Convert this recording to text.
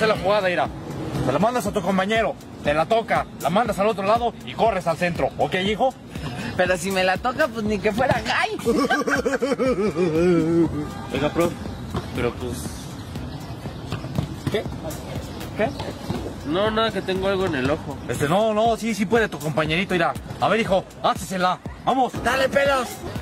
hacer la jugada, Ira. Te la mandas a tu compañero, te la toca, la mandas al otro lado y corres al centro. ¿Ok, hijo? Pero si me la toca, pues ni que fuera gay. Oiga, prof, pero pues... ¿Qué? ¿Qué? No, nada, que tengo algo en el ojo. No, sí puede tu compañerito, Ira. A ver, hijo, hácesela. Vamos. Dale, pelos.